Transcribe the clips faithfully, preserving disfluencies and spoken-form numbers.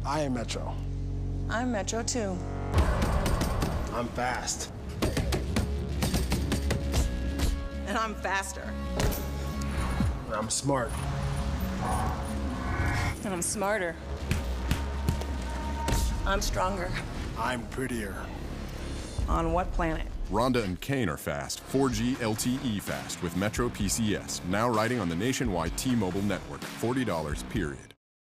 I am Metro. I'm Metro too. I'm fast. And I'm faster. I'm smart. And I'm smarter. I'm stronger. I'm prettier. On what planet? Rhonda and Kane are fast, four G L T E fast with Metro P C S, now riding on the nationwide T-Mobile network, forty dollars period.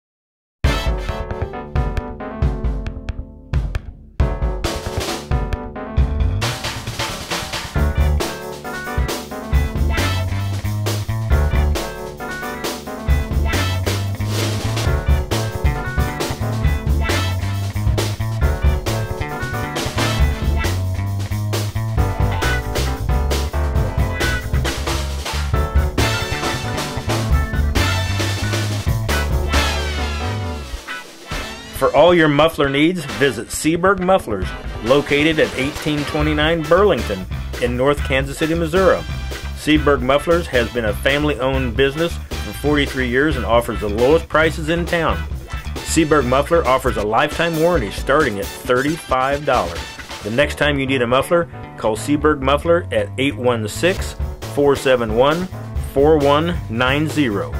For all your muffler needs, visit Seaberg Mufflers, located at eighteen twenty-nine Burlington in North Kansas City, Missouri. Seaberg Mufflers has been a family-owned business for forty-three years and offers the lowest prices in town. Seaberg Muffler offers a lifetime warranty starting at thirty-five dollars. The next time you need a muffler, call Seaberg Muffler at eight one six, four seven one, four one nine zero.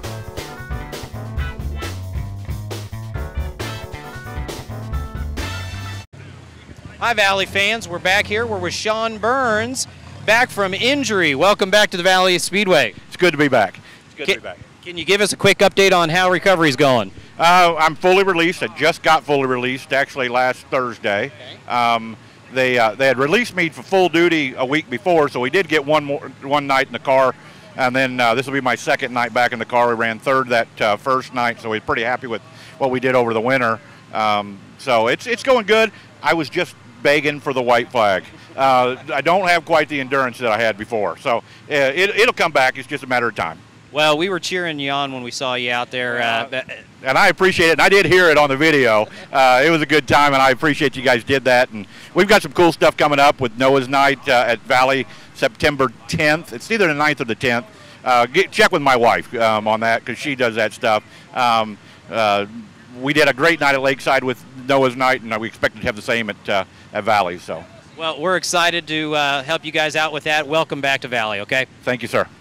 Hi Valley fans, we're back here. We're with Sean Burns, back from injury. Welcome back to the Valley Speedway. It's good to be back. It's good can, to be back. Can you give us a quick update on how recovery's going? Uh, I'm fully released. I just got fully released actually last Thursday. Okay. Um, they uh, they had released me for full duty a week before, so we did get one more one night in the car, and then uh, this will be my second night back in the car. We ran third that uh, first night, so we're pretty happy with what we did over the winter. Um, so it's it's going good. I was just begging for the white flag. Uh, I don't have quite the endurance that I had before, so uh, it, it'll come back. It's just a matter of time. Well, we were cheering you on when we saw you out there. Uh, and I appreciate it, and I did hear it on the video. Uh, it was a good time, and I appreciate you guys did that. And we've got some cool stuff coming up with Noah's Night uh, at Valley, September tenth. It's either the ninth or the tenth. Uh, get, check with my wife um, on that, because she does that stuff. Um, uh, we did a great night at Lakeside with Noah's Night, and we expect to have the same at, uh, at Valley. So. Well, we're excited to uh, help you guys out with that. Welcome back to Valley, okay? Thank you, sir.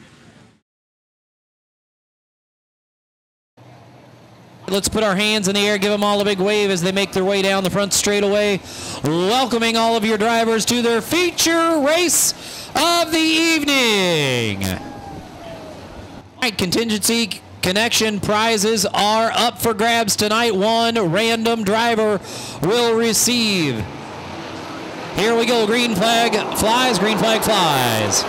Let's put our hands in the air, give them all a big wave as they make their way down the front straightaway, welcoming all of your drivers to their feature race of the evening. Right, contingency connection prizes are up for grabs tonight. One random driver will receive. Here we go. Green flag flies, green flag flies.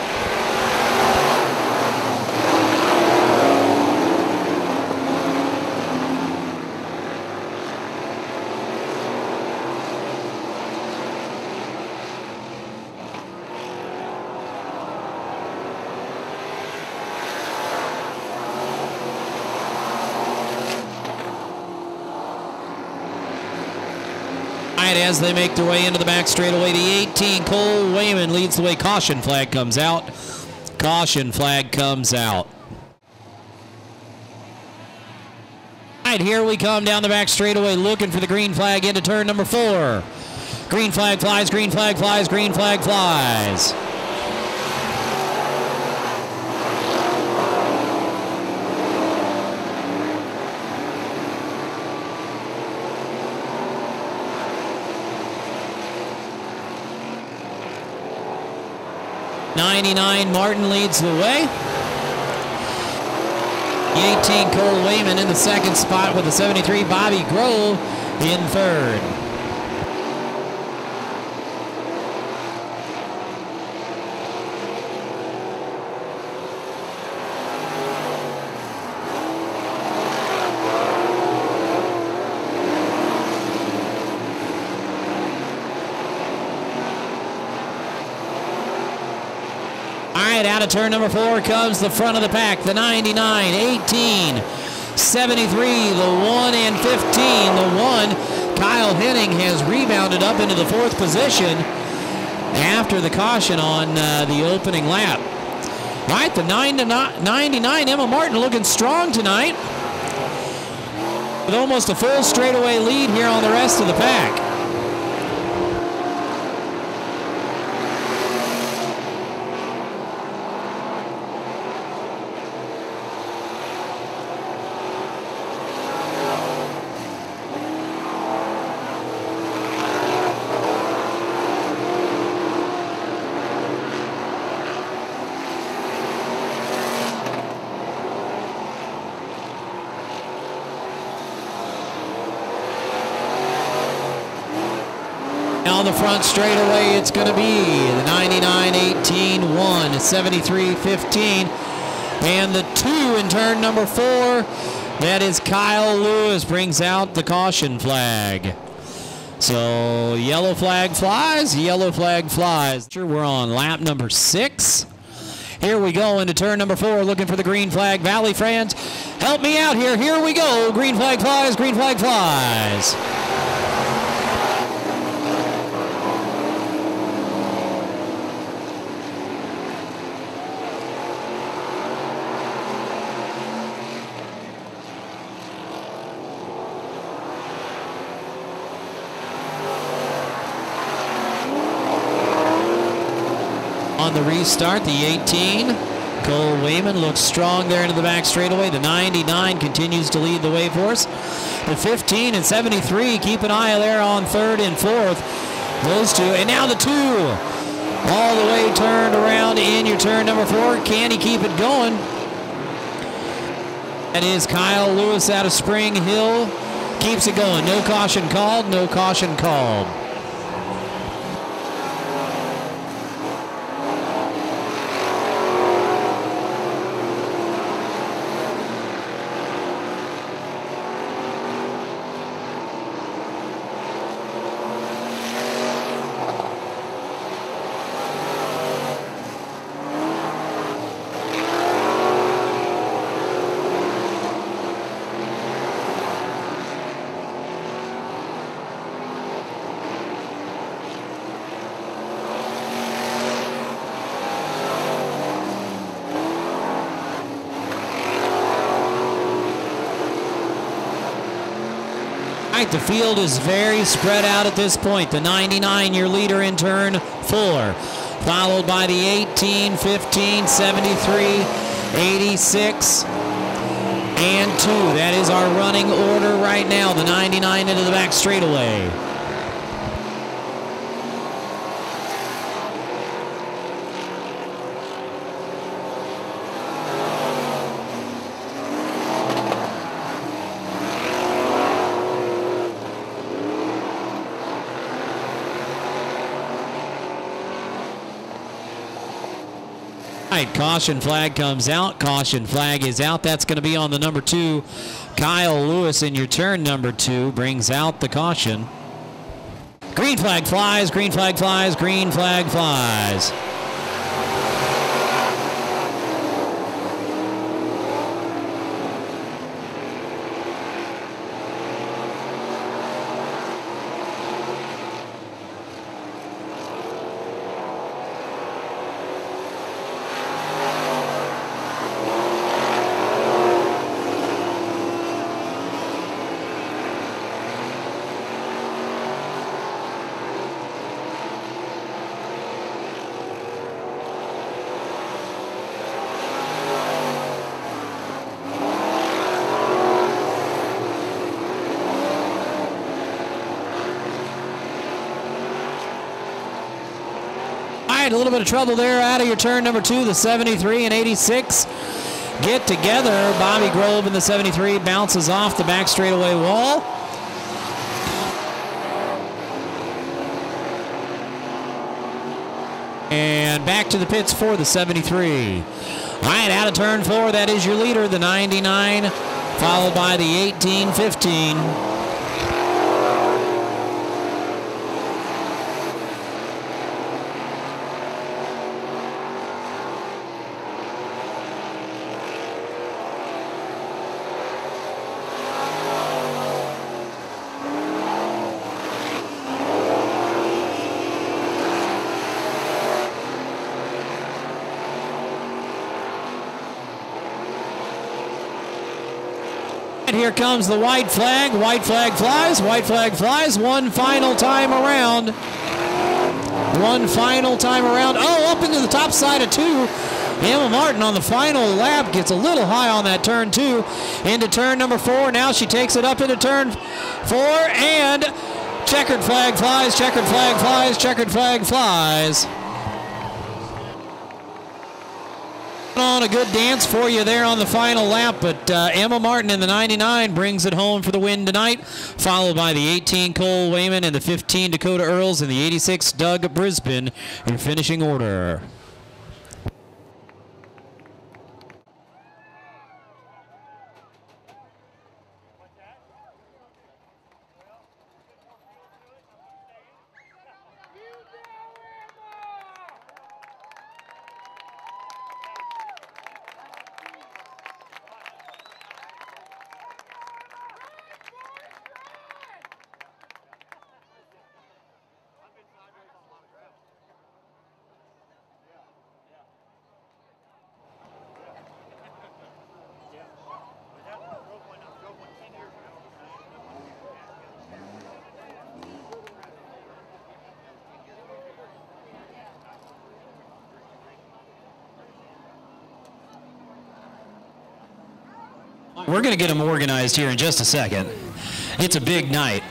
As they make their way into the back straightaway, the eighteen Cole Wayman leads the way. Caution flag comes out. Caution flag comes out. All right, here we come down the back straightaway, looking for the green flag into turn number four. Green flag flies, green flag flies, green flag flies. ninety-nine Martin leads the way. The eighteen Cole Wayman in the second spot with the seventy-three Bobby Grove in third. Out of turn number four comes the front of the pack, the ninety-nine, eighteen, seventy-three, the one, and fifteen. The one, Kyle Henning, has rebounded up into the fourth position after the caution on uh, the opening lap. Right, the nine to ninety-nine, Emma Martin looking strong tonight. with almost a full straightaway lead here on the rest of the pack. On the front straightaway, it's going to be the ninety-nine eighteen one, seventy-three fifteen, and the two in turn number four. That is Kyle Lewis, brings out the caution flag. So yellow flag flies, yellow flag flies. We're on lap number six. Here we go into turn number four, looking for the green flag. Valley fans, help me out here. Here we go. Green flag flies, green flag flies. On the restart, the eighteen, Cole Wayman looks strong there into the back straightaway. The ninety-nine continues to lead the way for us. The fifteen and seventy-three, keep an eye there on third and fourth. Those two, and now the two, all the way turned around in your turn number four. Can he keep it going? That is Kyle Lewis out of Spring Hill. Keeps it going. No caution called, no caution called. The field is very spread out at this point. The ninety-nine, your leader in turn four, followed by the eighteen, fifteen, seventy-three, eighty-six, and two. That is our running order right now. The ninety-nine into the back straightaway. Caution flag comes out. Caution flag is out. That's going to be on the number two. Kyle Lewis in your turn number two brings out the caution. Green flag flies. Green flag flies. Green flag flies. A little bit of trouble there out of your turn number two. The seventy-three and eighty-six get together. Bobby Grove in the seventy-three bounces off the back straightaway wall. And back to the pits for the seventy-three. All right, out of turn four, that is your leader, the ninety-nine, followed by the eighteen fifteen. And here comes the white flag. White flag flies. White flag flies. One final time around. One final time around. Oh, up into the top side of two. Emma Martin on the final lap gets a little high on that turn two. Into turn number four. Now she takes it up into turn four. And checkered flag flies. Checkered flag flies. Checkered flag flies. On a good dance for you there on the final lap, but uh, Emma Martin in the ninety-nine brings it home for the win tonight, followed by the eighteen Cole Wayman and the fifteen Dakota Earls and the eighty-six Doug Brisbane in finishing order. We're going to get them organized here in just a second. It's a big night.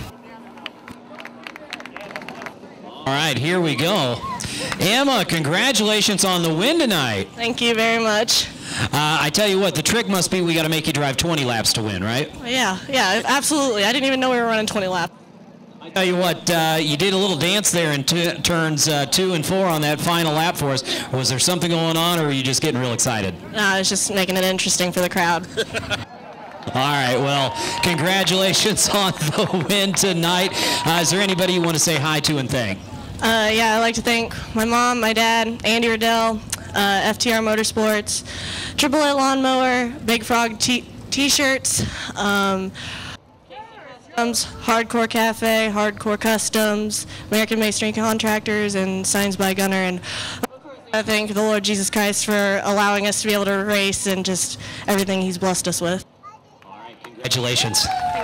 All right, here we go. Emma, congratulations on the win tonight. Thank you very much. Uh, I tell you what, the trick must be we got to make you drive twenty laps to win, right? Yeah, yeah, absolutely. I didn't even know we were running twenty laps. I tell you what, uh, you did a little dance there in t turns uh, two and four on that final lap for us. Was there something going on, or were you just getting real excited? Uh, I was just making it interesting for the crowd. All right, well, congratulations on the win tonight. Uh, is there anybody you want to say hi to and thank? Uh, yeah, I'd like to thank my mom, my dad, Andy Riddell, uh, F T R Motorsports, Triple A Lawnmower, Big Frog T-shirts, um, Hardcore Cafe, Hardcore Customs, American Masonry Contractors, and Signs by Gunner. And I thank the Lord Jesus Christ for allowing us to be able to race and just everything He's blessed us with. All right, congratulations.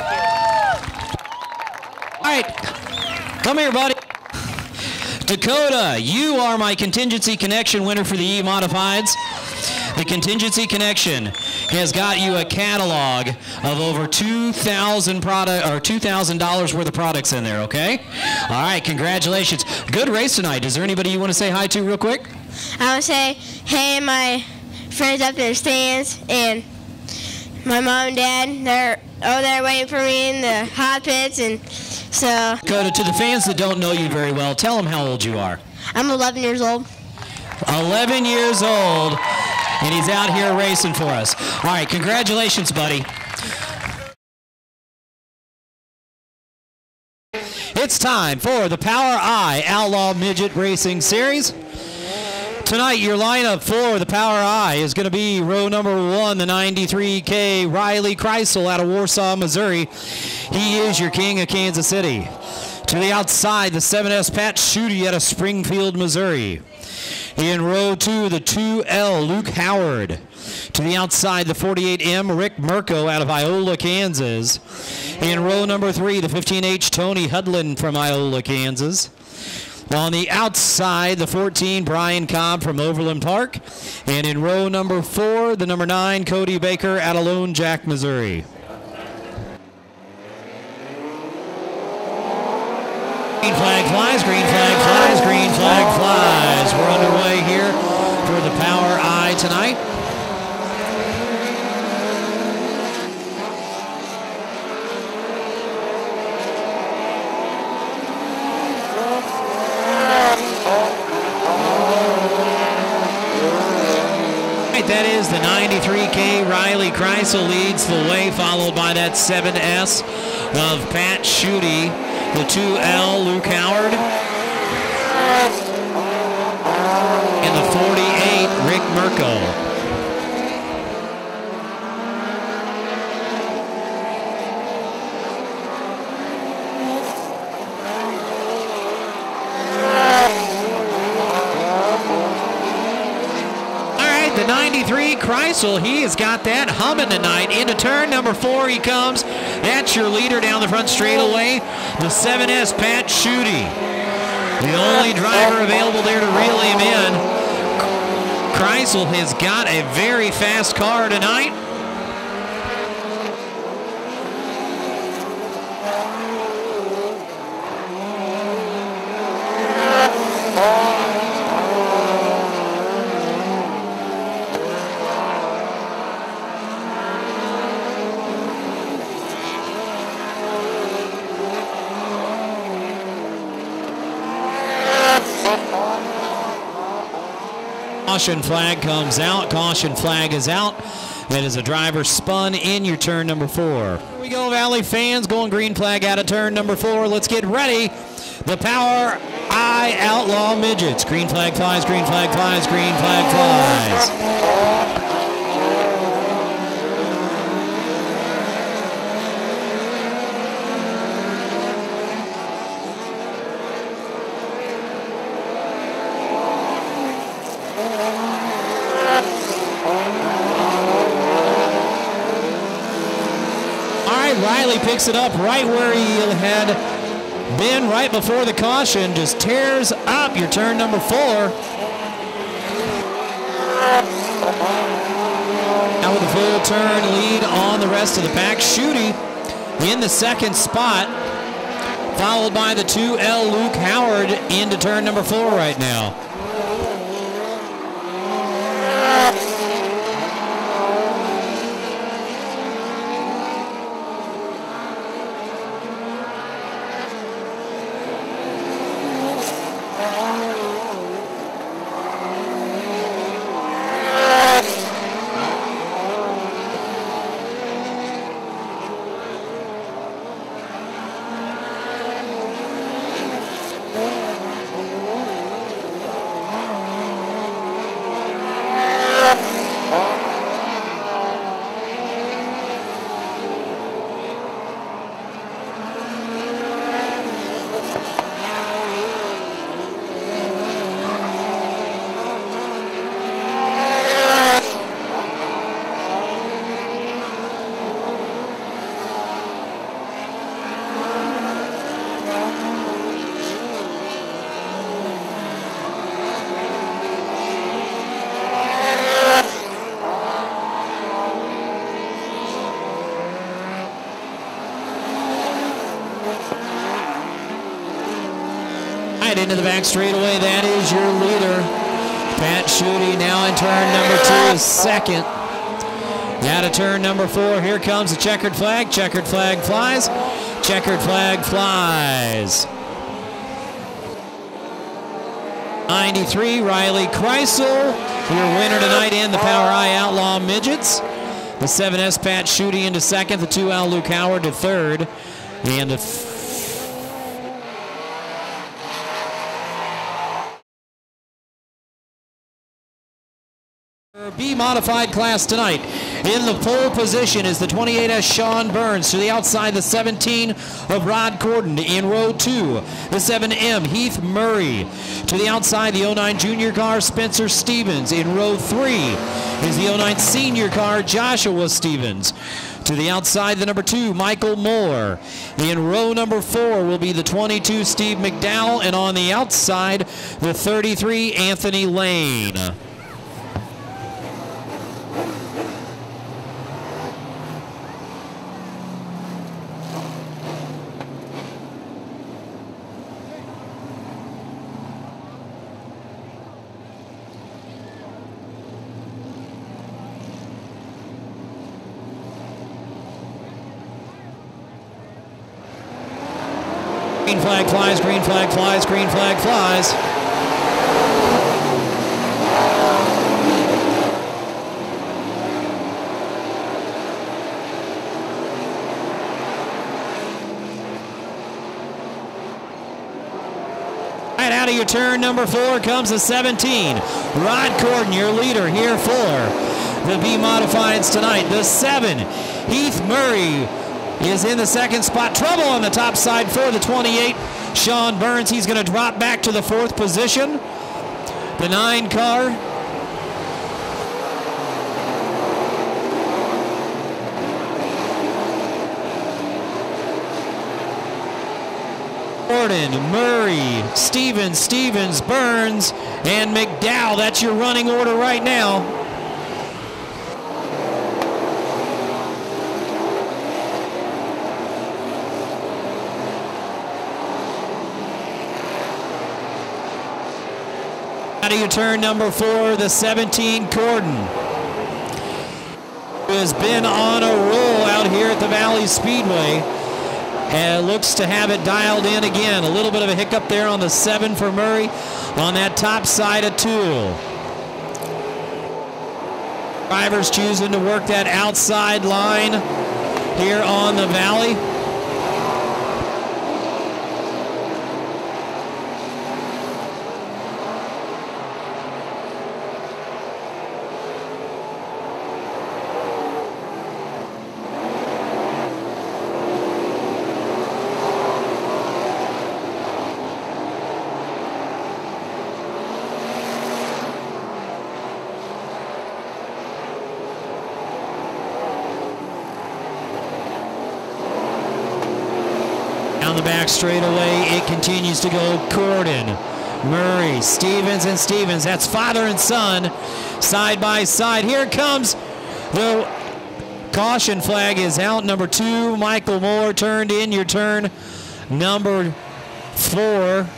All right, come here, buddy. Dakota, you are my Contingency Connection winner for the E-Modifieds. The Contingency Connection has got you a catalog of over two thousand product or two thousand dollars worth of products in there, okay? All right, congratulations. Good race tonight. Is there anybody you want to say hi to real quick? I would say, hey, my friends up in the stands, and my mom and dad, they're over there waiting for me in the hot pits, and so. Dakota, to the fans that don't know you very well, tell them how old you are. I'm eleven years old. eleven years old. And he's out here racing for us. All right, congratulations, buddy. It's time for the Power Eye Outlaw Midget Racing Series. Tonight, your lineup for the Power Eye is going to be row number one, the ninety-three K Riley Kreisel out of Warsaw, Missouri. He is your king of Kansas City. To the outside, the seven S Pat Schutte out of Springfield, Missouri. In row two, the two L, Luke Howard. To the outside, the forty-eight M, Rick Mirko out of Iola, Kansas. In row number three, the fifteen H, Tony Hudlin from Iola, Kansas. On the outside, the fourteen, Brian Cobb from Overland Park. And in row number four, the number nine, Cody Baker out of Lone Jack, Missouri. Green flag flies, green flag flies, green flag flies. We're underway here for the Power Eye tonight. Right, that is the ninety-three K Riley Kreisel leads the way, followed by that seven S of Pat Schutte. The two L, Luke Howard. And the forty-eight, Rick Mirko. All right, the ninety-three Kreisel Kreisel, he has got that humming tonight. Into turn number four he comes. That's your leader down the front straightaway, the seven S Pat Schutte. The only driver available there to reel him in. Kreisel has got a very fast car tonight. Caution flag comes out. Caution flag is out. That is a driver spun in your turn number four. Here we go, Valley fans. Going green flag out of turn number four. Let's get ready. The Powri Outlaw Midgets. Green flag flies, green flag flies, green flag flies. Riley picks it up right where he had been right before the caution. Just tears up your turn number four. Now with a full turn lead on the rest of the pack. Schutte in the second spot, followed by the two L Luke Howard into turn number four right now. Into the back straightaway, that is your leader. Pat Schutte now in turn number two is second. Out of turn number four, here comes the checkered flag. Checkered flag flies. Checkered flag flies. ninety-three, Riley Kreisel, your winner tonight in the Powri Outlaw Midgets. The seven S Pat Schutte into second, the two L Luke Howard to third, and the B-modified class tonight. In the pole position is the twenty-eight S Sean Burns. To the outside, the seventeen of Rod Gordon. In row two, the seven M Heath Murray. To the outside, the oh nine junior car Spencer Stevens. In row three is the oh nine senior car Joshua Stevens. To the outside, the number two, Michael Moore. In row number four will be the twenty-two, Steve McDowell. And on the outside, the thirty-three, Anthony Lane. Green flag flies, green flag flies, green flag flies. Right out of your turn number four comes the seventeen. Rod Gordon, your leader here for the B-modifieds tonight. The seven, Heath Murray, is in the second spot. Trouble on the top side for the twenty-eight, Sean Burns. He's going to drop back to the fourth position. The nine car Corden, Murray, Stevens, Stevens, Burns, and McDowell. That's your running order right now. Out of your turn number four, the seventeen, Corden, who has been on a roll out here at the Valley Speedway. And looks to have it dialed in again. A little bit of a hiccup there on the seven for Murray on that top side of two. Drivers choosing to work that outside line here on the Valley. Down the back straightaway, it continues to go Corden, Murray, Stevens, and Stevens. That's father and son, side by side. Here comes the caution flag is out. Number two, Michael Moore turned in. Your turn number four. All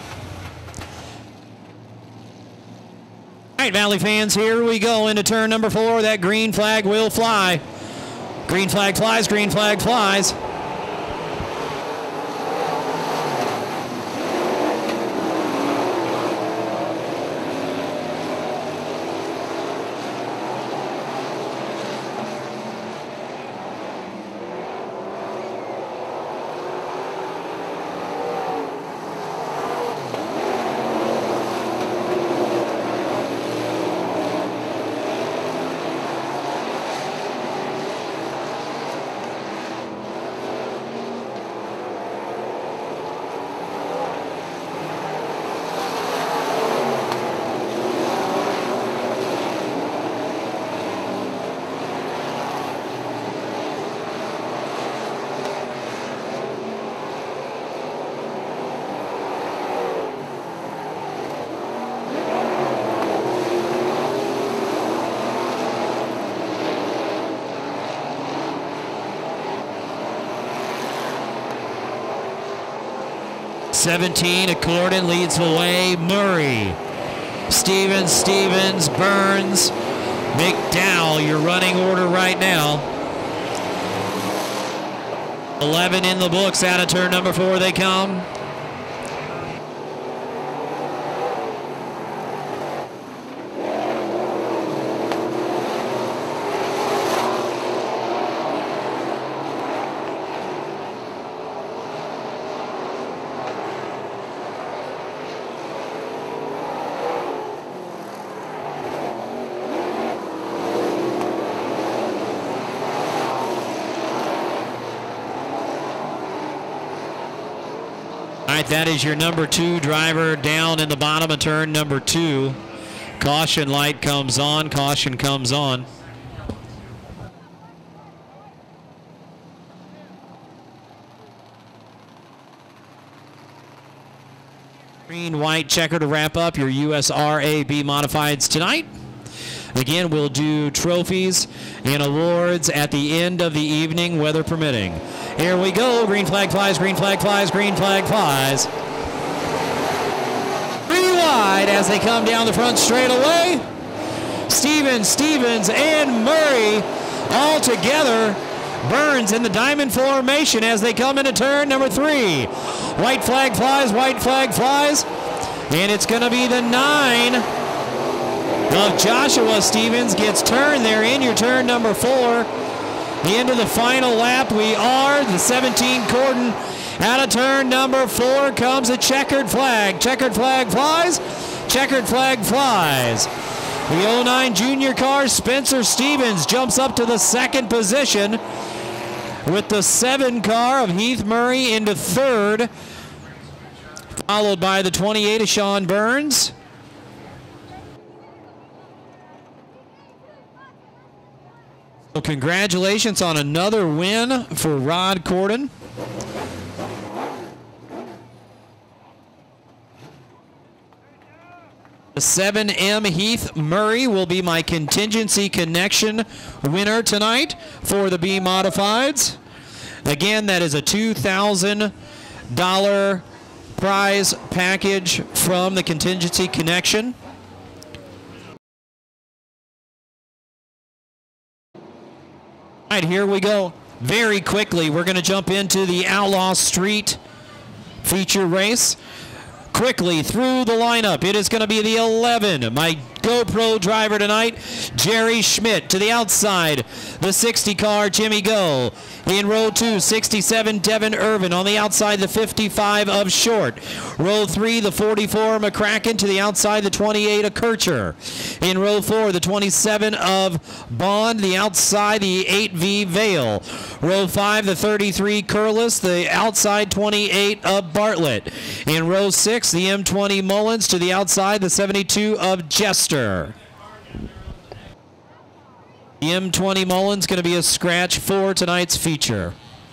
right, Valley fans, here we go into turn number four. That green flag will fly. Green flag flies, green flag flies. seventeen, Corden leads the way. Murray, Stevens, Stevens, Burns, McDowell, your running order right now. eleven in the books. Out of turn number four they come. All right, that is your number two driver down in the bottom of turn number two. Caution light comes on, caution comes on. Green, white, checker to wrap up your U S R A B modifieds tonight. Again, we'll do trophies and awards at the end of the evening, weather permitting. Here we go. Green flag flies, green flag flies, green flag flies. Three wide as they come down the front straightaway. Stevens, Stevens, and Murray all together. Burns in the diamond formation as they come into turn number three. White flag flies, white flag flies. And it's going to be the nine of Joshua Stevens gets turned there in your turn number four. The end of the final lap, we are the seventeen Corden. Out of turn number four comes a checkered flag. Checkered flag flies. Checkered flag flies. The oh nine junior car, Spencer Stevens, jumps up to the second position with the seven car of Heath Murray into third, followed by the twenty-eight of Sean Burns. So congratulations on another win for Rod Corden. The seven M Heath Murray will be my contingency connection winner tonight for the B Modifieds. Again, that is a two thousand dollar prize package from the contingency connection. All right, here we go. Very quickly, we're going to jump into the Outlaw Street feature race. Quickly through the lineup, it is going to be the eleven, my GoPro driver tonight, Jerry Schmidt. To the outside, the sixty car, Jimmy Go. In row two, sixty-seven, Devin Irvin. On the outside, the fifty-five of Short. Row three, the forty-four, McCracken. To the outside, the twenty-eight of Kircher. In row four, the twenty-seven of Bond. The outside, the eight V Vale. Row five, the thirty-three Curlis. The outside, twenty-eight of Bartlett. In row six, the M twenty Mullins. To the outside, the seventy-two of Jester. The M twenty Mullins going to be a scratch for tonight's feature.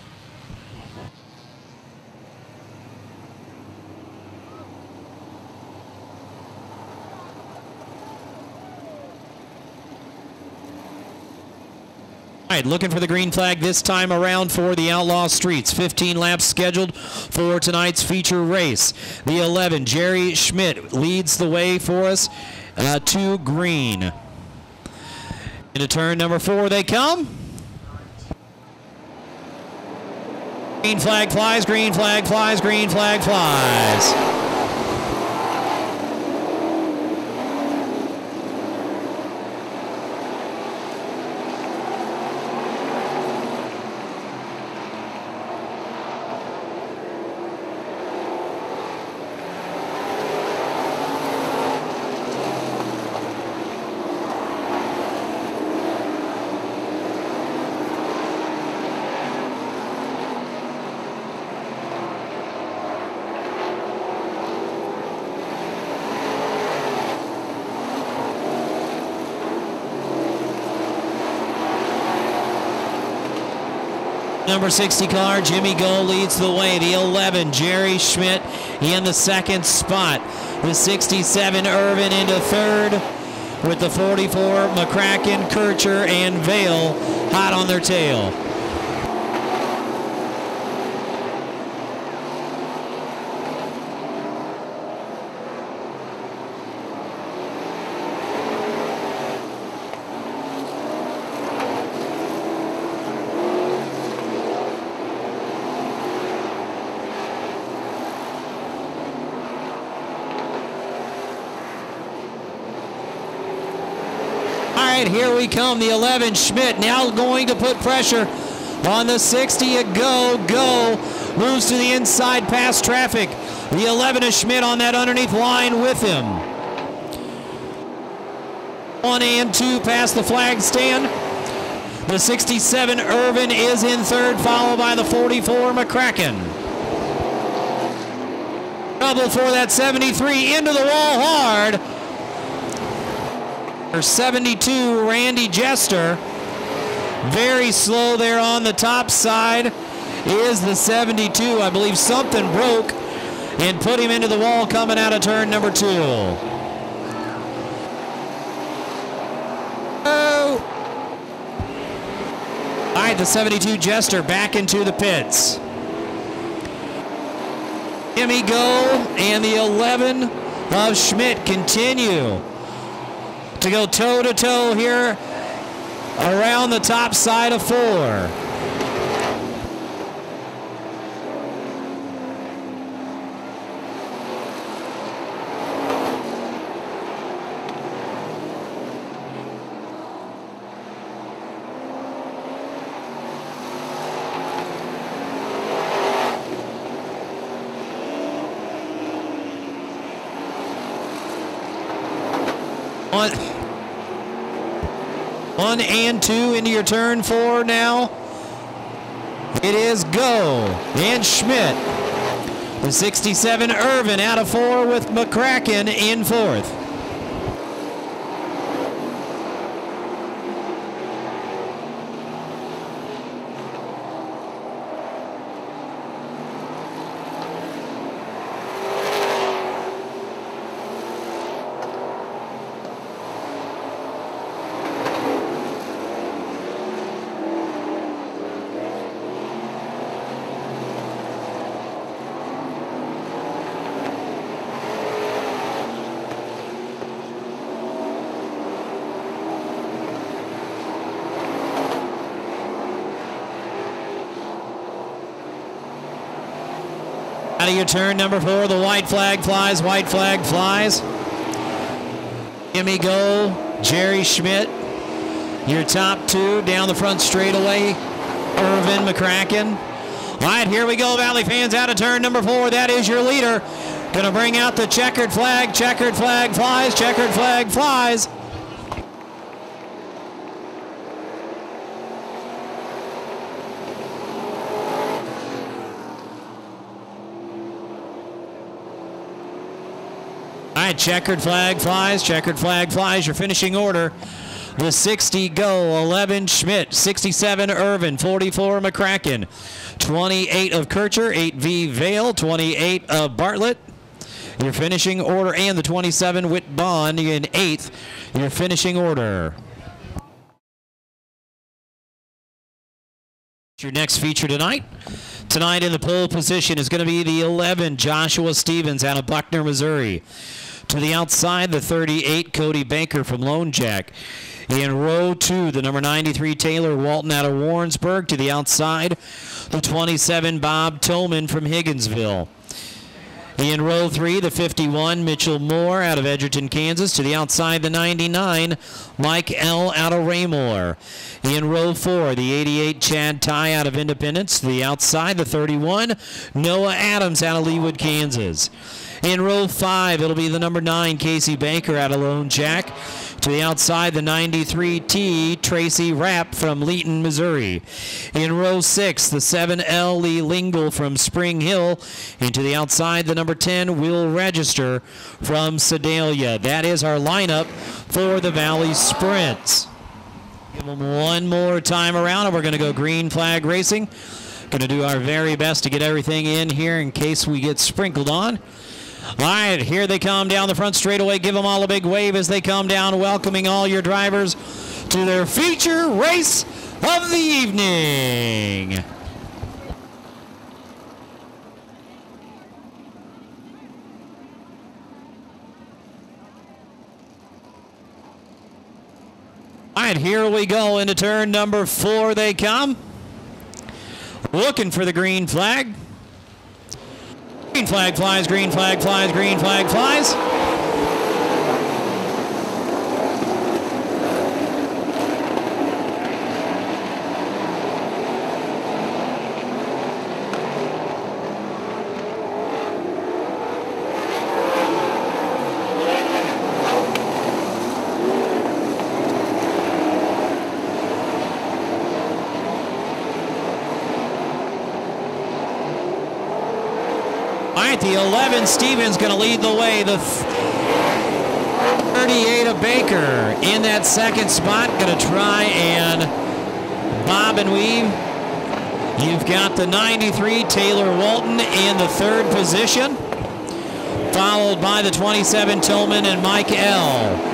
All right, looking for the green flag this time around for the Outlaw Streets. fifteen laps scheduled for tonight's feature race. The eleven, Jerry Schmidt, leads the way for us uh, to green. Into turn number four they come. Green flag flies, green flag flies, green flag flies. Number sixty car, Jimmy Go leads the way. The eleven, Jerry Schmidt in the second spot. The sixty-seven, Irvin into third. With the forty-four, McCracken, Kircher, and Vale hot on their tail. Here we come, the eleven Schmidt now going to put pressure on the sixty. A go, go, moves to the inside past traffic. The eleven is Schmidt on that underneath line with him. One and two past the flag stand. The sixty-seven Irvin is in third, followed by the forty-four McCracken. Trouble for that seventy-three into the wall hard. seventy-two, Randy Jester. Very slow there on the top side is the seventy-two. I believe something broke and put him into the wall coming out of turn number two. Oh! All right, the seventy-two Jester back into the pits. Jimmy Go and the eleven of Schmidt continue to go toe-to-toe here around the top side of four. One, one and two into your turn four now. It is Go and Schmidt. The sixty-seven Irvin out of four with McCracken in fourth. Out of your turn number four, the white flag flies, white flag flies. Gimme go, Jerry Schmidt. Your top two down the front straightaway, Irvin McCracken. All right, here we go, Valley fans, out of turn number four. That is your leader. Gonna bring out the checkered flag. Checkered flag flies, checkered flag flies. All right, checkered flag flies, checkered flag flies. Your finishing order. The sixty go, eleven Schmidt, sixty-seven Irvin, forty-four McCracken, twenty-eight of Kircher, eight V Vale, twenty-eight of Bartlett. Your finishing order, and the twenty-seven Whit Bond in eighth. Your finishing order. Your next feature tonight. Tonight in the pole position is going to be the eleven Joshua Stevens out of Buckner, Missouri. To the outside, the thirty-eight Cody Baker from Lone Jack. In row two, the number ninety-three Taylor Walton out of Warrensburg. To the outside, the twenty-seven Bob Tillman from Higginsville. In row three, the fifty-one Mitchell Moore out of Edgerton, Kansas. To the outside, the ninety-nine Mike L. out of Raymore. In row four, the eighty-eight Chad Ty out of Independence. To the outside, the thirty-one Noah Adams out of Leawood, Kansas. In row five, it'll be the number nine Casey Baker out of Lone Jack. To the outside, the ninety-three T Tracy Rapp from Leeton, Missouri. In row six, the seven L Lee Lingle from Spring Hill. And to the outside, the number ten Will Register from Sedalia. That is our lineup for the Valley Sprints. Give them one more time around, and we're going to go green flag racing. Going to do our very best to get everything in here in case we get sprinkled on. All right, here they come down the front straightaway. Give them all a big wave as they come down, welcoming all your drivers to their feature race of the evening. All right, here we go into turn number four. They come. Looking for the green flag. Green flag flies, green flag flies, green flag flies. The eleven Stevens going to lead the way. The thirty-eight of Baker in that second spot, going to try and bob and weave. You've got the ninety-three Taylor Walton in the third position, followed by the twenty-seven Tillman and Mike L.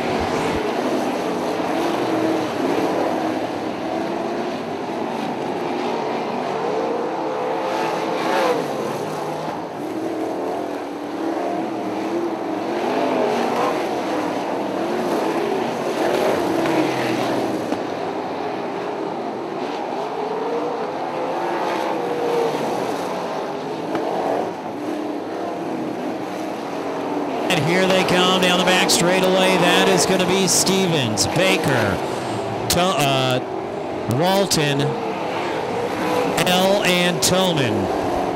Here they come down the back straightaway. That is going to be Stevens, Baker, to, uh, Walton, L. and Tillman.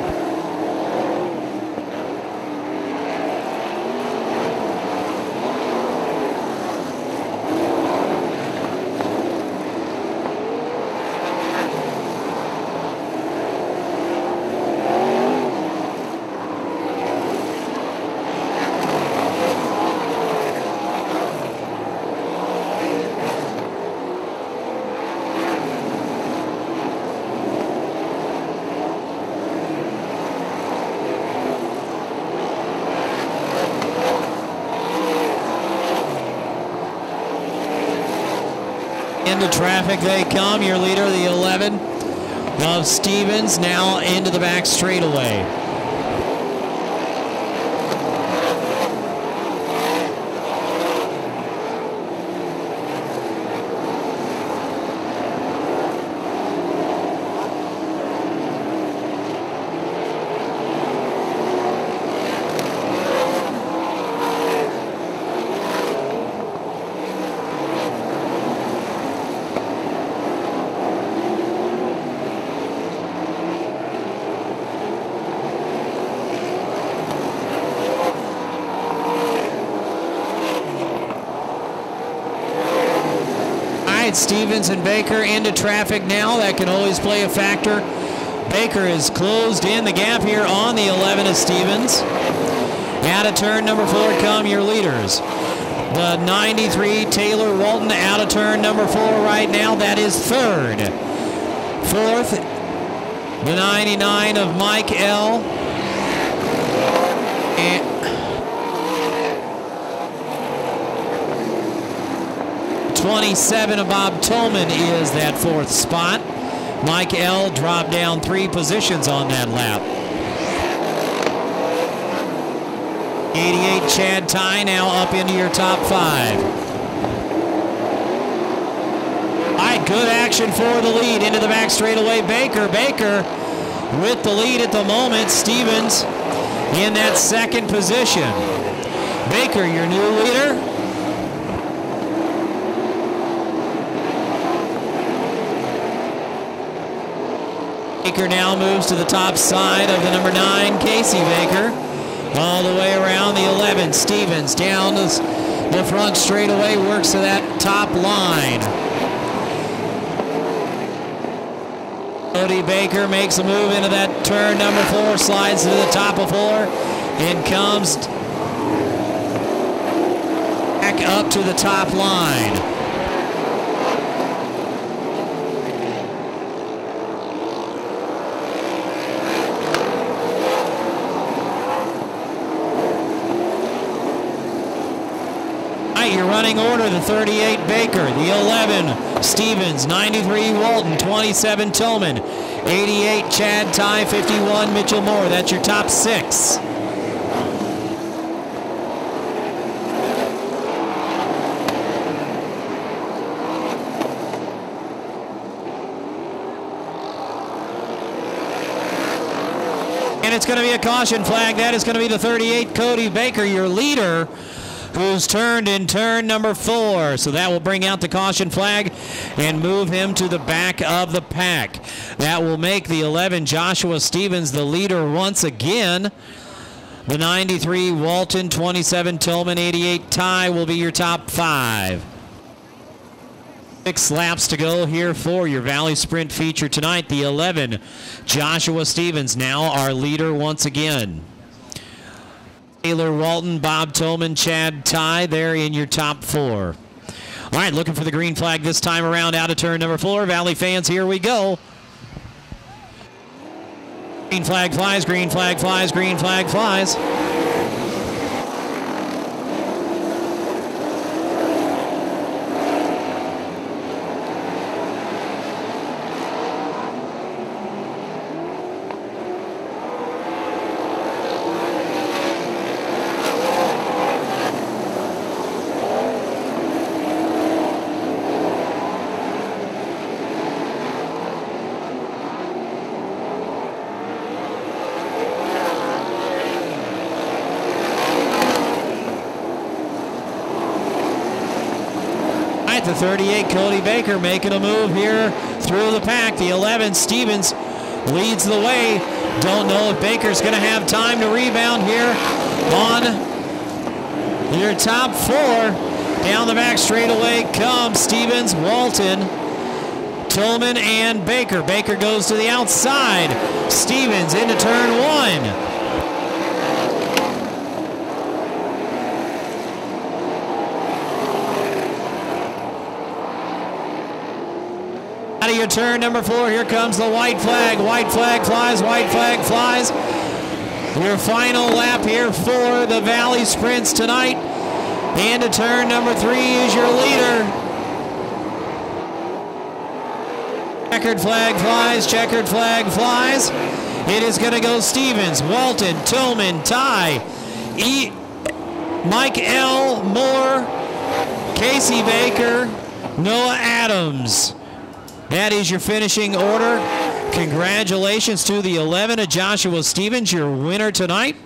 Into traffic they come. Your leader, the eleven of Stevens, now into the back straightaway. right, Stevens and Baker into traffic now. That can always play a factor. Baker has closed in the gap here on the eleven of Stevens. Out of turn number four come your leaders. The ninety-three Taylor Walton out of turn number four right now. That is third. Fourth, the ninety-nine of Mike L. And twenty-seven of Bob Tolman is that fourth spot. Mike L. dropped down three positions on that lap. eighty-eight Chad Ty now up into your top five. All right, good action for the lead. Into the back straightaway, Baker. Baker with the lead at the moment. Stevens in that second position. Baker, your new leader. Baker now moves to the top side of the number nine, Casey Baker. All the way around the eleven, Stevens down the front straightaway, works to that top line. Cody Baker makes a move into that turn number four, slides to the top of four, and comes back up to the top line. Your running order, the thirty-eight Baker, the eleven Stevens, ninety-three Walton, twenty-seven Tillman, eighty-eight Chad Ty, fifty-one Mitchell Moore. That's your top six. And it's going to be a caution flag. That is going to be the thirty-eight Cody Baker, your leader, who's turned in turn number four. So that will bring out the caution flag and move him to the back of the pack. That will make the eleven Joshua Stevens the leader once again. The ninety-three Walton, twenty-seven Tillman, eighty-eight Ty will be your top five. Six laps to go here for your Valley Sprint feature tonight. The eleven Joshua Stevens now our leader once again. Taylor Walton, Bob Tolman, Chad Ty, there in your top four. All right, looking for the green flag this time around out of turn number four. Valley fans, here we go. Green flag flies, green flag flies, green flag flies. The thirty-eight Cody Baker making a move here through the pack. The eleven Stevens leads the way. Don't know if Baker's going to have time to rebound here on your top four. Down the back straightaway comes Stevens, Walton, Tillman, and Baker. Baker goes to the outside. Stevens into turn one. Out of your turn number four, here comes the white flag. White flag flies, white flag flies. Your final lap here for the Valley Sprints tonight. Into turn number three is your leader. Checkered flag flies, checkered flag flies. It is going to go Stevens, Walton, Tillman, Ty, E. Mike L. Moore, Casey Baker, Noah Adams. That is your finishing order. Congratulations to the eleven of Joshua Stevens, your winner tonight.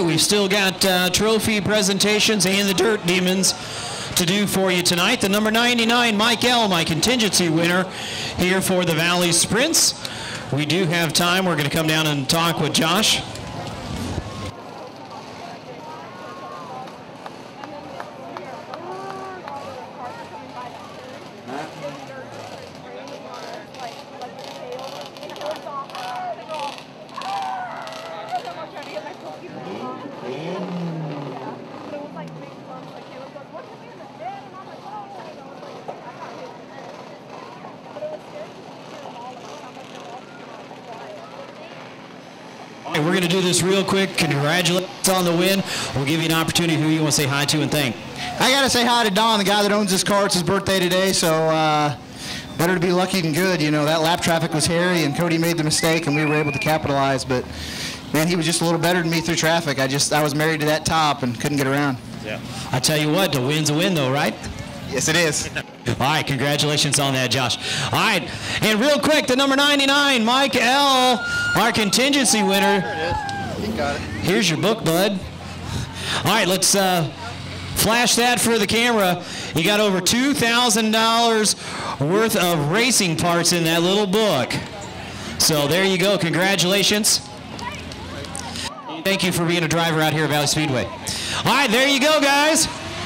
We've still got uh, trophy presentations and the Dirt Demons to do for you tonight. The number ninety-nine, Mike L., my contingency winner here for the Valley Sprints. We do have time. We're going to come down and talk with Josh. We're going to do this real quick. Congratulations on the win. We'll give you an opportunity who you want to say hi to and thank. I got to say hi to Don, the guy that owns this car. It's his birthday today, so uh, better to be lucky than good. You know, that lap traffic was hairy, and Cody made the mistake, and we were able to capitalize. But, man, he was just a little better than me through traffic. I just, I was married to that top and couldn't get around. Yeah. I tell you what, the win's a win, though, right? Yes, it is. All right, congratulations on that, Josh. All right, and real quick, the number ninety-nine, Mike L., our contingency winner. There it is. You got it. Here's your book, bud. All right, let's uh, flash that for the camera. You got over two thousand dollars worth of racing parts in that little book. So there you go. Congratulations. Thank you for being a driver out here at Valley Speedway. All right, there you go, guys.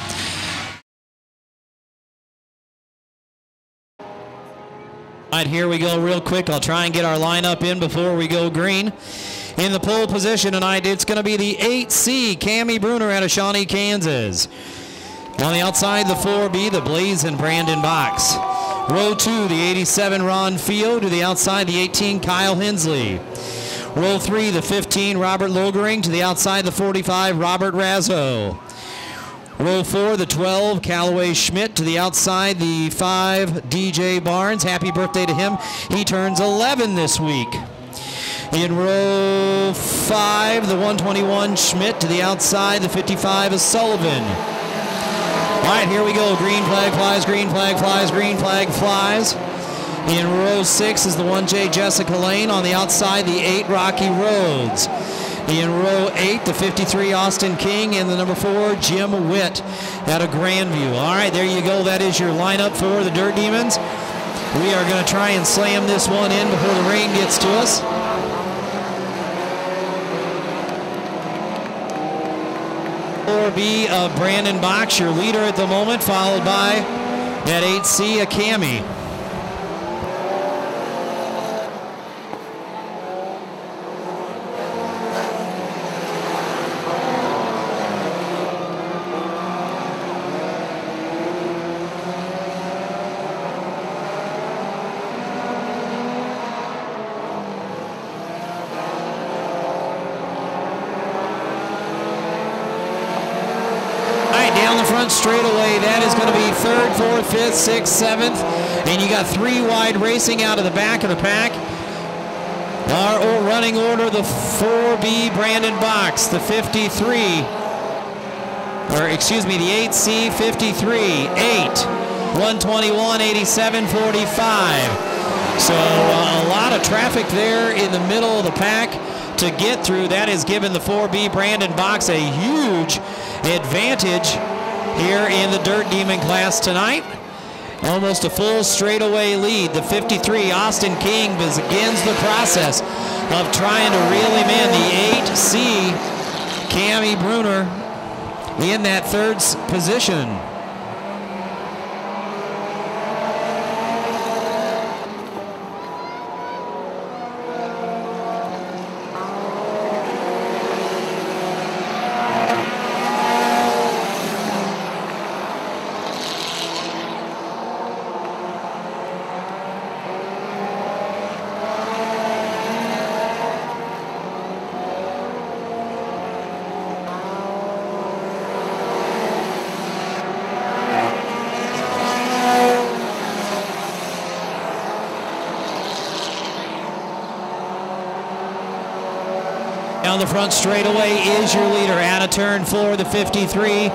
All right, here we go real quick. I'll try and get our lineup in before we go green. In the pole position tonight, it's going to be the eight C, Cammie Bruner out of Shawnee, Kansas. On the outside, the four B, the Blaze and Brandon Box. Row two, the eighty-seven, Ron Fio. To the outside, the eighteen, Kyle Hensley. Row three, the fifteen, Robert Logering. To the outside, the forty-five, Robert Razzo. Row four, the twelve, Callaway Schmidt. To the outside, the five, D J Barnes. Happy birthday to him. He turns eleven this week. In row five, the one twenty-one, Schmidt. To the outside, the fifty-five is Sullivan. All right, here we go. Green flag flies, green flag flies, green flag flies. In row six is the one J, Jessica Lane. On the outside, the eight, Rocky Rhodes. In row eight, the fifty-three, Austin King, and the number four, Jim Witt out of Grandview. All right, there you go. That is your lineup for the Dirt Demons. We are going to try and slam this one in before the rain gets to us. four B of Brandon Box, your leader at the moment, followed by that eight C, a Cammie. Straightaway, that is going to be third, fourth, fifth, sixth, seventh, and you got three wide racing out of the back of the pack. Our running order, the four B, Brandon Box, the fifty-three, or excuse me, the eight C, fifty-three, eight, one twenty-one, eighty-seven, forty-five. So uh, a lot of traffic there in the middle of the pack to get through. That has given the four B, Brandon Box, a huge advantage here in the Dirt Demon class tonight. Almost a full straightaway lead. The fifty-three, Austin King, begins the process of trying to reel him in. The eight C, Cammie Bruner, in that third position. Down the front straightaway is your leader. Out of turn four, the fifty-three.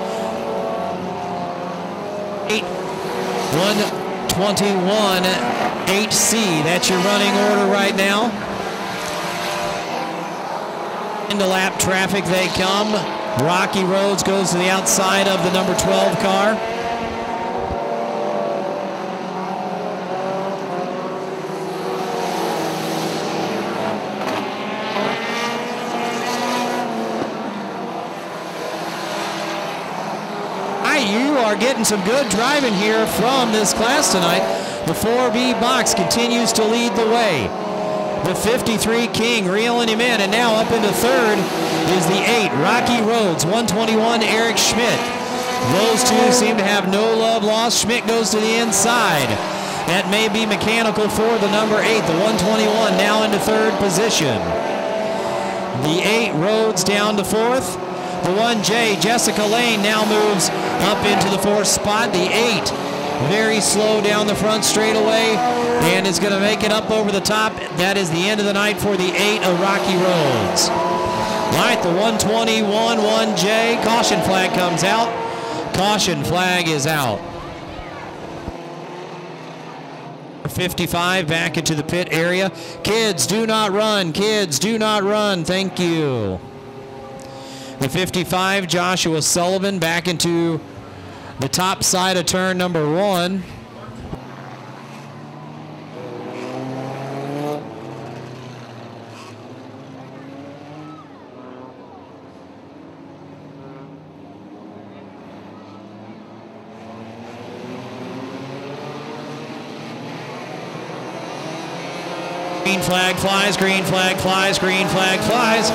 eight, one twenty-one, eight C. That's your running order right now. Into lap traffic they come. Rocky Roads goes to the outside of the number twelve car. You are getting some good driving here from this class tonight. The four B box continues to lead the way. The fifty-three King reeling him in, and now up into third is the eight Rocky Roads, one twenty-one Eric Schmidt. Those two seem to have no love lost. Schmidt goes to the inside. That may be mechanical for the number eight, the one twenty-one, now into third position. The eight Rhodes down to fourth. The one J, Jessica Lane, now moves up into the fourth spot. The eight, very slow down the front straightaway, and is going to make it up over the top. That is the end of the night for the eight of Rocky Roads. All right, the one twenty-one, one J, caution flag comes out. Caution flag is out. fifty-five back into the pit area. Kids, do not run. Kids, do not run. Thank you. The fifty-five, Joshua Sullivan, back into the top side of turn number one. Green flag flies, green flag flies, green flag flies.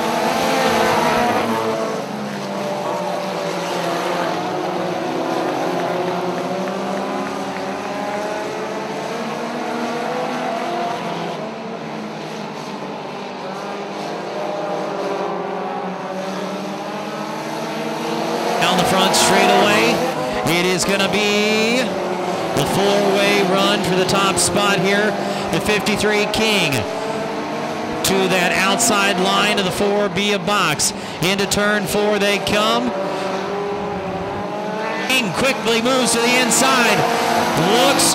Straightaway, it is going to be the four-way run for the top spot here. The fifty-three King to that outside line of the four B box. Into turn four they come. King quickly moves to the inside. Looks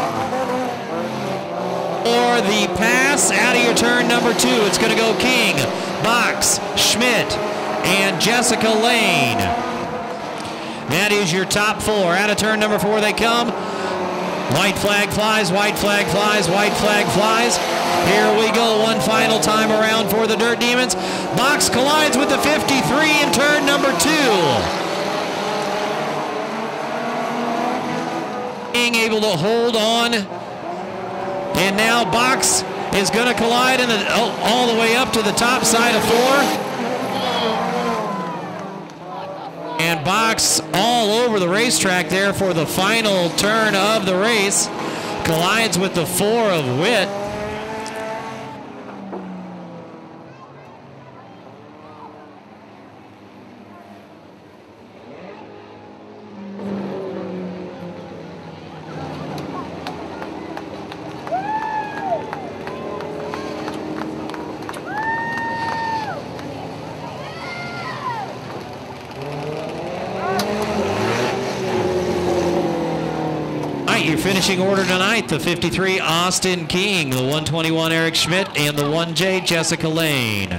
for the pass out of your turn number two. It's going to go King, Box, Schmidt, and Jessica Lane. That is your top four. Out of turn number four they come. White flag flies, white flag flies, white flag flies. Here we go, one final time around for the Dirt Demons. Box collides with the fifty-three in turn number two. Being able to hold on. And now Box is going to collide in the, oh, all the way up to the top side of four. And Box all over the racetrack there for the final turn of the race. Collides with the four of Witt. Your finishing order tonight, the fifty-three Austin King, the one twenty-one Eric Schmidt, and the one J Jessica Lane.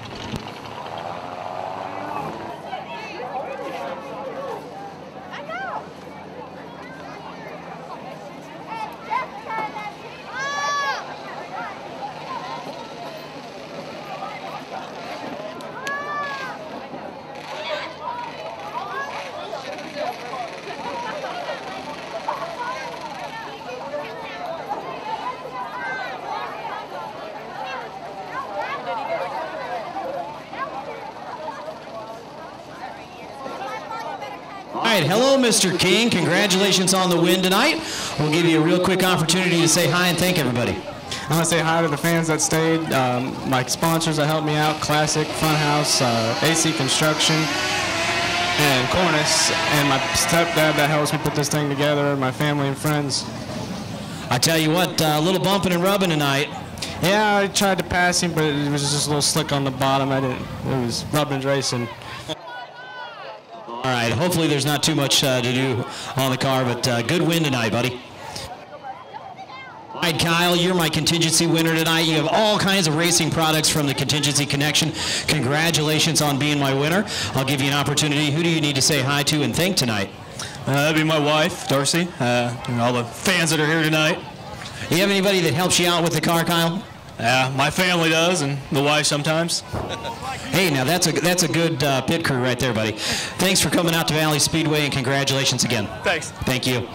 Hello, Mister King. Congratulations on the win tonight. We'll give you a real quick opportunity to say hi and thank everybody. I want to say hi to the fans that stayed, um, my sponsors that helped me out, Classic, Funhouse, uh, A C Construction, and Cornice, and my stepdad that helps me put this thing together, my family and friends. I tell you what, a uh, little bumping and rubbing tonight. Yeah, I tried to pass him, but it was just a little slick on the bottom. I didn't. It was rubbing and racing. All right, hopefully there's not too much uh, to do on the car, but uh, good win tonight, buddy. All right, Kyle, you're my contingency winner tonight. You have all kinds of racing products from the Contingency Connection. Congratulations on being my winner. I'll give you an opportunity. Who do you need to say hi to and thank tonight? Uh, that'd be my wife, Darcy, uh, and all the fans that are here tonight. You have anybody that helps you out with the car, Kyle? Yeah, my family does, and the wife sometimes. Hey, now that's a that's a good uh, pit crew right there, buddy. Thanks for coming out to Valley Speedway, and congratulations again. Thanks. Thank you.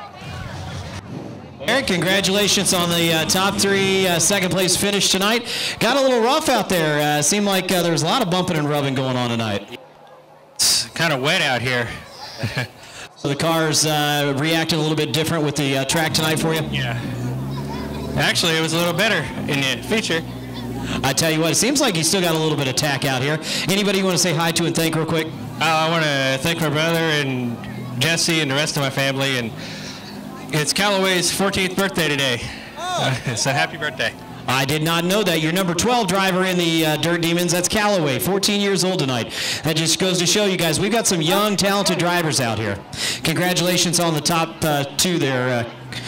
Eric, congratulations on the uh, top three uh, second place finish tonight. Got a little rough out there. Uh, seemed like uh, there was a lot of bumping and rubbing going on tonight. It's kind of wet out here. So the cars uh, reacted a little bit different with the uh, track tonight for you? Yeah. Actually, it was a little better in the feature. I tell you what, it seems like you still got a little bit of tack out here. Anybody you want to say hi to and thank real quick? Uh, I want to thank my brother and Jesse and the rest of my family. And it's Callaway's fourteenth birthday today. Oh. Uh, so happy birthday. I did not know that. You're number twelve driver in the uh, Dirt Demons. That's Callaway, fourteen years old tonight. That just goes to show you guys, we've got some young, talented drivers out here. Congratulations on the top uh, two there. Uh,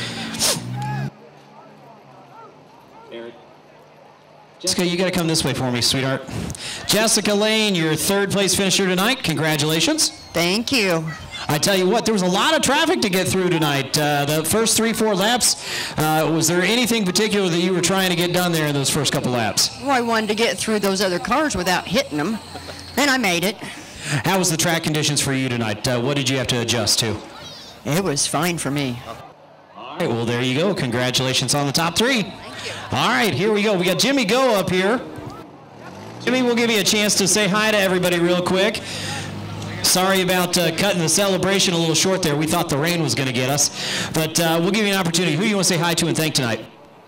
Jessica, you got to come this way for me, sweetheart. Jessica Lane, your third place finisher tonight. Congratulations. Thank you. I tell you what, there was a lot of traffic to get through tonight. Uh, the first three, four laps, uh, was there anything particular that you were trying to get done there in those first couple laps? Well, I wanted to get through those other cars without hitting them, and I made it. How was the track conditions for you tonight? Uh, what did you have to adjust to? It was fine for me. All right, well, there you go. Congratulations on the top three. Thank you. All right, here we go. We got Jimmy Go up here. Jimmy, we'll give you a chance to say hi to everybody real quick. Sorry about uh, cutting the celebration a little short there. We thought the rain was going to get us. But uh, we'll give you an opportunity. Who do you want to say hi to and thank tonight?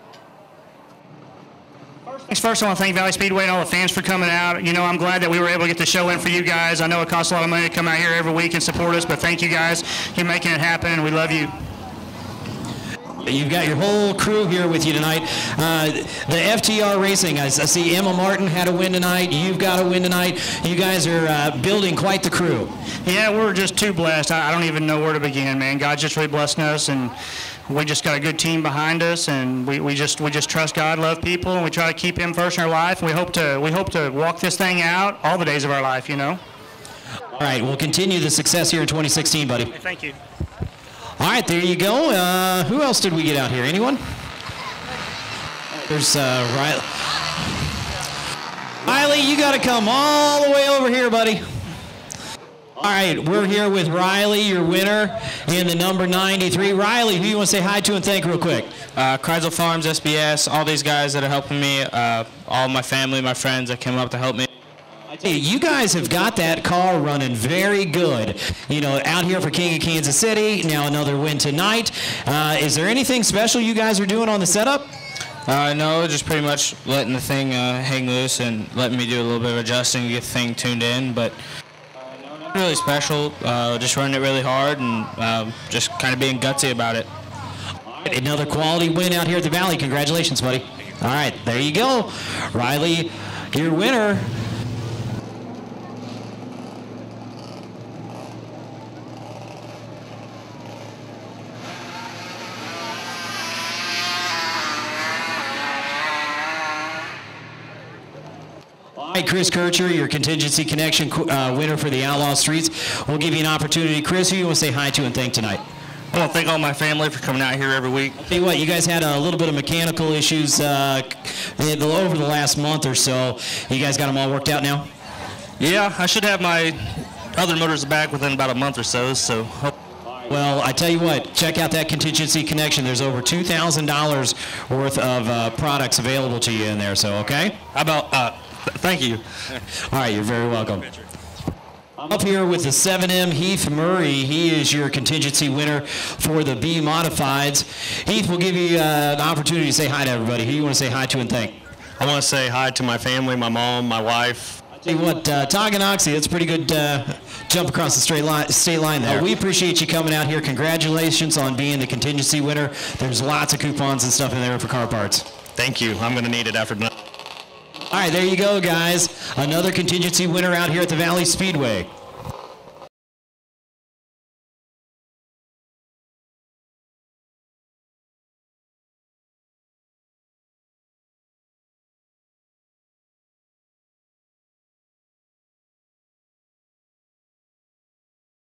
First, I want to thank Valley Speedway and all the fans for coming out. You know, I'm glad that we were able to get the show in for you guys. I know it costs a lot of money to come out here every week and support us, but thank you guys. You're making it happen, and we love you. You've got your whole crew here with you tonight. Uh, the F T R Racing, I, I see Emma Martin had a win tonight. You've got a win tonight. You guys are uh, building quite the crew. Yeah, we're just too blessed. I, I don't even know where to begin, man. God's just really blessing us, and we just got a good team behind us, and we, we just we just trust God, love people, and we try to keep Him first in our life. And we hope to we hope to walk this thing out all the days of our life, you know. All right, we'll continue the success here in twenty sixteen, buddy. Hey, thank you. All right, there you go. Uh, who else did we get out here? Anyone? There's uh, Riley. Riley, you got to come all the way over here, buddy. All right, we're here with Riley, your winner in the number ninety-three. Riley, who you want to say hi to and thank real quick? Uh, Kreisel Farms, S B S, all these guys that are helping me, uh, all my family, my friends that came up to help me. Hey, you guys have got that car running very good. You know, out here for King of Kansas City, now another win tonight. Uh, is there anything special you guys are doing on the setup? Uh, no, just pretty much letting the thing uh, hang loose and letting me do a little bit of adjusting to get the thing tuned in, but uh, not really special. Uh, just running it really hard and uh, just kind of being gutsy about it. Another quality win out here at the Valley. Congratulations, buddy. All right, there you go. Riley, your winner. All right, Chris Kircher, your Contingency Connection uh, winner for the Outlaw Streets. We'll give you an opportunity. Chris, who you want to say hi to and thank tonight? I want to thank all my family for coming out here every week. I'll tell you what, you guys had a little bit of mechanical issues uh, over the last month or so. You guys got them all worked out now? Yeah, I should have my other motors back within about a month or so. So. Well, I tell you what, check out that Contingency Connection. There's over two thousand dollars worth of uh, products available to you in there, so okay? How about, uh, th thank you. All right, you're very welcome. Up here with the seven M, Heath Murray. He is your contingency winner for the B Modifieds. Heath, we'll give you uh, an opportunity to say hi to everybody. Who do you want to say hi to and thank? I want to say hi to my family, my mom, my wife. I'll tell you what, uh, Toganoxie, that's a pretty good uh, jump across the straight line, state line there. Uh, we appreciate you coming out here. Congratulations on being the contingency winner. There's lots of coupons and stuff in there for car parts. Thank you. I'm going to need it after tonight. All right, there you go, guys. Another contingency winner out here at the Valley Speedway.